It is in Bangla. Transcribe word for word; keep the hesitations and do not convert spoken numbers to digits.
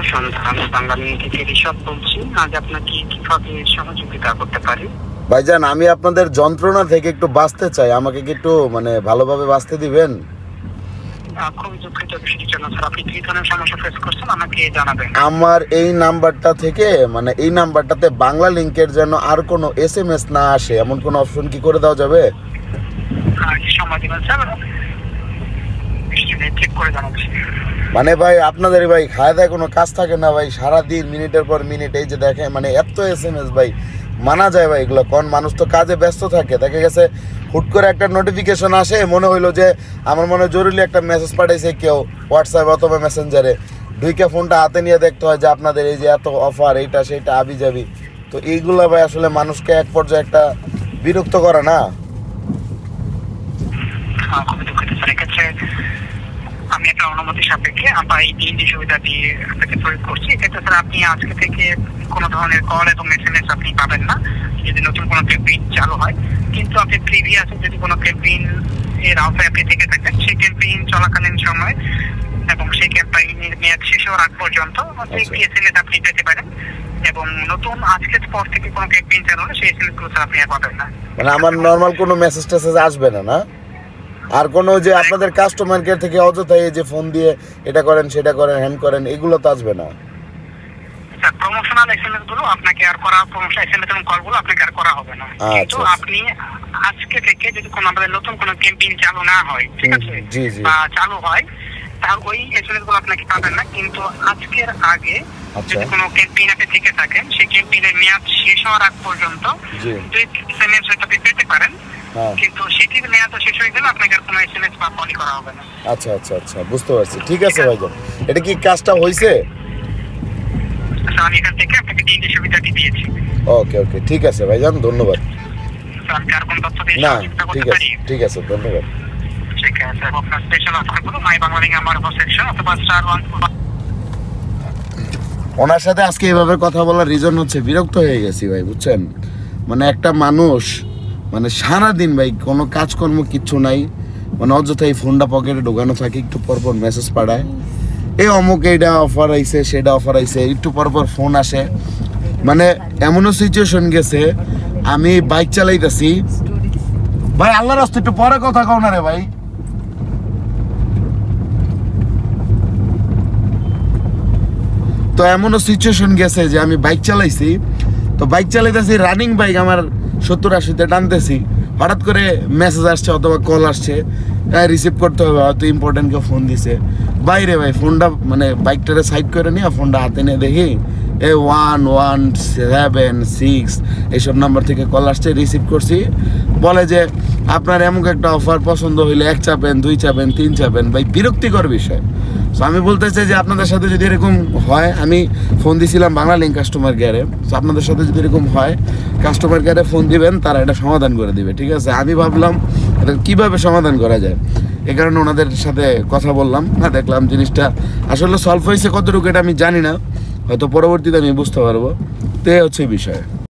সন্ধান বাঙালি থেকে ঋষভ বলছি। আজ আপনাকে কিভাবে সহযোগিতা করতে পারি? ভাইজান, আমি আপনাদের যন্ত্রণা থেকে একটু বাঁচতে চাই, আমাকে কি একটু মানে ভালোভাবে বাঁচতে দিবেন? খুবই দুঃখিত বিষয়টির জন্য স্যার। আপনি কি ধরনের সমস্যা ফেস করছেন আমাকে জানাবেন। আমার এই নাম্বারটা থেকে মানে এই নাম্বারটাতে বাংলা লিংকের জন্য আর কোনো এস এম এস না আসে এমন কোনো অপশন কি করে দেওয়া যাবে? সময় দিবেন স্যার, চেক করে জানাচ্ছি। মানে ভাই আপনাদের ভাই খায় দায় কোনো কাজ থাকে না ভাই, সারাদিন মিনিটের পর মিনিট এই যে দেখে মানে এত এস এম এস ভাই মানা যায় ভাই এগুলো? কোন মানুষ তো কাজে ব্যস্ত থাকে, দেখা গেছে হুট করে একটা নোটিফিকেশন আসে, মনে হইলো যে আমার মনে জরুরি একটা মেসেজ পাঠাইছে কেউ হোয়াটসঅ্যাপ অথবা মেসেঞ্জারে, ঢুইকে ফোনটা হাতে নিয়ে দেখতে হয় যে আপনাদের এই যে এত অফার এইটা সেইটা আবি যাবি। তো এইগুলো ভাই আসলে মানুষকে এক পর্যায়ে একটা বিরক্ত করে না? খুবই দুঃখিত স্যার, এক্ষেত্রে আমি একটা অনুমতি সাপেক্ষে আমরা এই তিনটি সুবিধাটি আপনাকে প্রয়োগ করছি। এক্ষেত্রে স্যার আপনি আজকে থেকে কোনো ধরনের কল এবং এস এম এস আপনি পাবেন না যদি নতুন কোনো ক্যাম্পেইন চালু হয়। কিন্তু আপনি প্রিভিয়াসে যদি কোনো ক্যাম্পেইন এর আওতায় আপনি থেকে থাকেন, সেই ক্যাম্পেইন চলাকালীন সময় এবং সেই ক্যাম্পেইনের মেয়াদ শেষ হওয়ার আগ পর্যন্ত একটি এস এম এস আপনি পেতে পারেন। এবং নতুন আজকের পর থেকে কোনো ক্যাম্পেইন চালু হলে সেই এস এম এস গুলো আপনি আর পাবেন না। মানে আমার নর্মাল কোনো মেসেজ টেসেজ আসবে না? না আর কোনো যে আপনাদের কাস্টমার কেয়ার থেকে অযথাই যে ফোন দিয়ে এটা করেন সেটা করেন হ্যান্ড করেন এগুলো তো আসবে না? স্যার প্রমোশনাল এসএমএস গুলো আপনাকে আর করা, প্রমোশনাল এসএমএস এবং কলগুলো আপনাকে আর করা হবে না। কিন্তু আপনি আজকে থেকে যদি কোনো আমাদের নতুন কোনো ক্যাম্পেইন চালু না হয়, ঠিক আছে, জি জি, বা চালু হয়, তাহলে ওই এসএমএস গুলো আপনাকে পাবেন না। কিন্তু আজকের আগে যদি কোনো ক্যাম্পেইন আপনি থেকে থাকেন, সেই ক্যাম্পেইনের মেয়াদ শেষ হওয়ার আগ পর্যন্ত দুই এসএমএস হয়তো আপনি পেতে পারেন, কিন্তু সেটির মেয়াদ শেষ হয়ে গেলে আপনাকে আর কোনো এসএমএস বা কলই করা হবে না। আচ্ছা আচ্ছা আচ্ছা, বুঝতে পারছি। ঠিক আছে ভাইজান, এটা কি কাজটা হয়েছে? আমি এখান থেকে আপনাকে তিনটি সুবিধাটি দিয়েছি। ওকে ওকে, ঠিক আছে ভাইজান, ধন্যবাদ। আমি আর কোনো তথ্য দিয়ে না সহযোগিতা ঠিক করতে আছে পারি? ঠিক আছে, ধন্যবাদ। ঠিক আছে, আপনার স্পেশাল অফারগুলো মাই বাংলালিং আমার সেকশন অথবা স্টার ওয়ান। ওনার সাথে আজকে এইভাবে কথা বলার রিজন হচ্ছে বিরক্ত হয়ে গেছি ভাই, বুঝছেন? মানে একটা মানুষ মানে সারাদিন ভাই কোনো কাজকর্ম কিচ্ছু নাই, মানে অযথাই ফোনটা পকেটে ঢোকানো থাকে, একটু পরপর মেসেজ পাঠায় এই অমুক এইটা অফার আইছে সেটা অফার আইছে, একটু পরপর ফোন আসে। মানে এমনও সিচুয়েশন গেছে আমি বাইক চালাইতেছি ভাই, আল্লাহর রাস্তায় একটু পরে কথা কও না রে ভাই। তো এমনও সিচুয়েশন গেছে যে আমি বাইক চালাইছি, তো বাইক চালাইতেছি রানিং বাইক আমার সত্তর আশিতে টানতেছি, হঠাৎ করে মেসেজ আসছে অথবা কল আসছে, রিসিভ করতে হবে, হয়তো ইম্পর্টেন্ট কেউ ফোন দিছে। বাইরে ভাই ফোনটা মানে বাইকটারে সাইড করে নিয়ে ফোনটা হাতে নিয়ে দেখি এ ওয়ান ওয়ান সেভেন সিক্স এইসব নাম্বার থেকে কল আসছে, রিসিভ করছি। বলে যে আপনার এমন একটা অফার পছন্দ হইলে এক চাপেন, দুই চাপেন, তিন চাপেন। ভাই বিরক্তিকর বিষয়। সো আমি বলতে চাই যে আপনাদের সাথে যদি এরকম হয়, আমি ফোন দিয়েছিলাম বাংলালিংক কাস্টমার কেয়ারে, সো আপনাদের সাথে যদি এরকম হয় কাস্টমার কেয়ারে ফোন দিবেন, তারা এটা সমাধান করে দিবে, ঠিক আছে? আমি ভাবলাম এটা কীভাবে সমাধান করা যায়, এ কারণে ওনাদের সাথে কথা বললাম। না দেখলাম জিনিসটা আসলে সলভ হয়েছে কতটুকু এটা আমি জানি না, হয়তো পরবর্তীতে আমি বুঝতে পারবো। তো এই হচ্ছে বিষয়।